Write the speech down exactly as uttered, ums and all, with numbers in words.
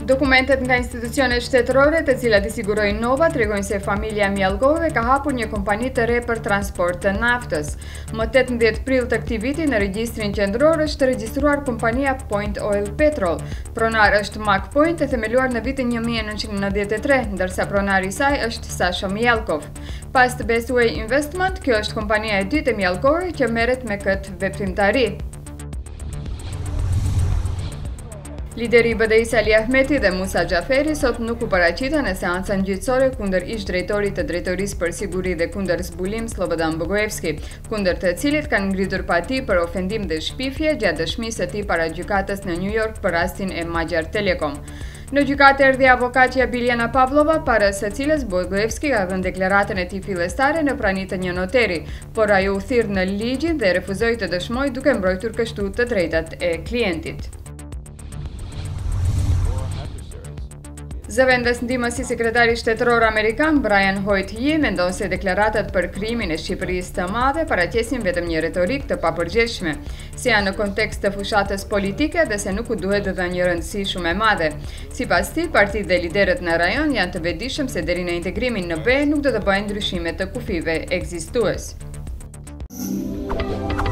Dokumentet nga institucionet shtetërore të cilat i sigurojnë Nova tregojnë se familja Mjallgove ka hapur një kompani të re për transport të naftës. Më tetëmbëdhjetë prill të këtij viti në regjistrin qendror është regjistruar kompania Point Oil Petrol. Pronar është Mac Point, e themeluar në vitin një mijë e nëntëqind e nëntëdhjetë e tre, ndërsa pronari i saj është Sasha Mjallkov. Pas të Bestway Investment, kjo është kompania e dytë e Mjallkovë që merret me këtë veprimtari. Lideri i B D I-s Ali Ahmeti dhe Musa Xhaferi sot nuk u paraqitën në seancën gjyqësore kundër ish-drejtorit të Drejtorisë për Siguri dhe kundër zbulim Slobodan Bogojevski, kundër të cilit kanë ngritur pati për ofendim dhe shpifje gjatë dëshmisë së tij para gjykatës në New York për rastin e Magyar Telekom. Në gjykatë erdhi avokatja Biljana Pavlova, para së cilës Bogojevski ka dhënë deklaratën e tij fillestare në prani të një noteri, por ajo u thirr në ligjin dhe refuzoi të dëshmojë duke mbrojtur kështu të drejtat e klientit. Zëvendës ndihmës i sekretarit shtetëror amerikan Brian Hoyt-Yi mendon se deklaratat për krimin e Shqipërisë së Madhe paraqesin vetëm një retorik të papërgjegjshme, se janë në kontekst të fushatës politike dhe se nuk u duhet dhënë një rëndësi shumë e madhe. Sipas tij, partitë dhe liderët në rajon janë të vetëdijshëm se deri në integrimin në B E nuk do të bëjnë ndryshime të kufive ekzistues.